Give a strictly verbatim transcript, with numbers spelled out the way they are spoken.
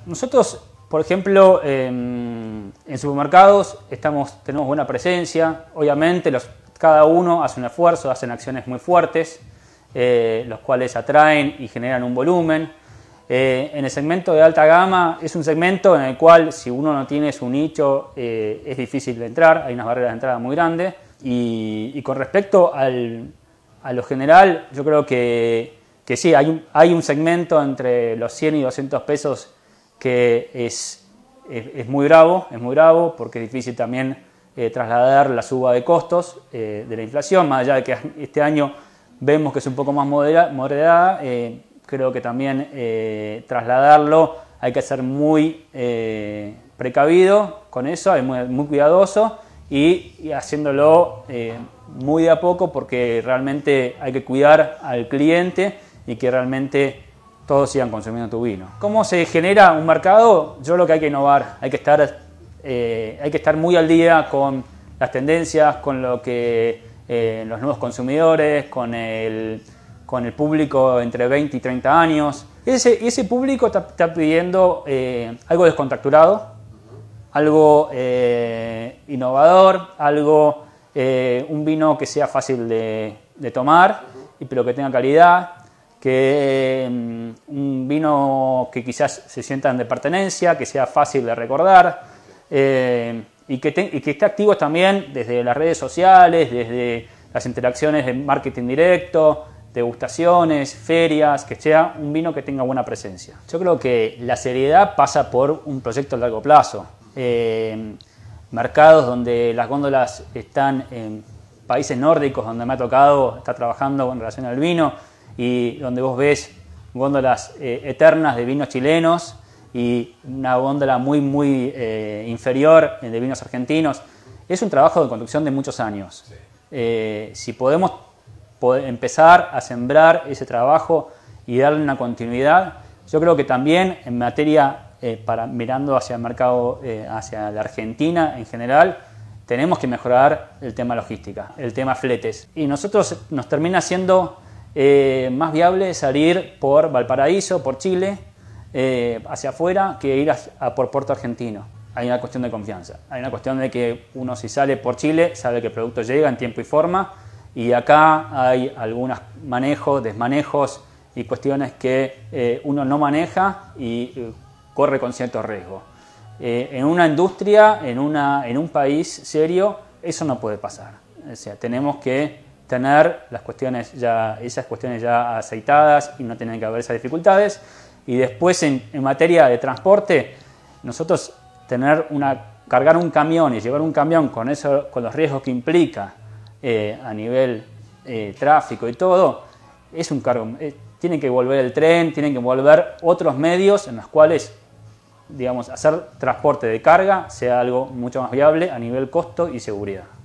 Nosotros, por ejemplo, en, en supermercados estamos, tenemos buena presencia. Obviamente los, cada uno hace un esfuerzo, hacen acciones muy fuertes, eh, los cuales atraen y generan un volumen. Eh, en el segmento de alta gama es un segmento en el cual si uno no tiene su nicho eh, es difícil de entrar, hay unas barreras de entrada muy grandes. Y, y con respecto al, a lo general, yo creo que, que sí, hay un, hay un segmento entre los cien y doscientos pesos que es, es, es muy bravo, es muy bravo porque es difícil también eh, trasladar la suba de costos eh, de la inflación, más allá de que este año vemos que es un poco más moderada, moderada eh, creo que también eh, trasladarlo hay que ser muy eh, precavido con eso, es muy, muy cuidadoso y, y haciéndolo eh, muy de a poco porque realmente hay que cuidar al cliente y que realmente todos sigan consumiendo tu vino. ¿Cómo se genera un mercado? Yo creo que hay que innovar, hay que estar, eh, hay que estar muy al día con las tendencias, con lo que eh, los nuevos consumidores, con el, con el público entre veinte y treinta años. Ese, ese público está, está pidiendo eh, algo descontracturado, algo eh, innovador, algo, eh, un vino que sea fácil de, de tomar, pero que tenga calidad. Que eh, un vino que quizás se sientan de pertenencia, que sea fácil de recordar eh, y, que te, y que esté activo también desde las redes sociales, desde las interacciones de marketing directo, degustaciones, ferias, que sea un vino que tenga buena presencia. Yo creo que la seriedad pasa por un proyecto a largo plazo. Eh, mercados donde las góndolas están en países nórdicos, donde me ha tocado estar trabajando en relación al vino, y donde vos ves góndolas eh, eternas de vinos chilenos y una góndola muy, muy eh, inferior de vinos argentinos. Es un trabajo de construcción de muchos años. Sí. Eh, si podemos poder empezar a sembrar ese trabajo y darle una continuidad, yo creo que también en materia, eh, para, mirando hacia el mercado, eh, hacia la Argentina en general, tenemos que mejorar el tema logística, el tema fletes. Y nosotros nos termina siendo Eh, más viable salir por Valparaíso, por Chile, eh, hacia afuera, que ir a, a por Puerto Argentino. Hay una cuestión de confianza. Hay una cuestión de que uno si sale por Chile sabe que el producto llega en tiempo y forma y acá hay algunos manejos, desmanejos y cuestiones que eh, uno no maneja y eh, corre con cierto riesgo. Eh, en una industria, en, una, en un país serio, eso no puede pasar. O sea, tenemos que tener las cuestiones ya, esas cuestiones ya aceitadas y no tienen que haber esas dificultades. Y después en, en materia de transporte, nosotros tener una, cargar un camión y llevar un camión con, eso, con los riesgos que implica eh, a nivel eh, tráfico y todo, es un cargo. Eh, tienen que volver el tren, tienen que volver otros medios en los cuales, digamos, hacer transporte de carga sea algo mucho más viable a nivel costo y seguridad.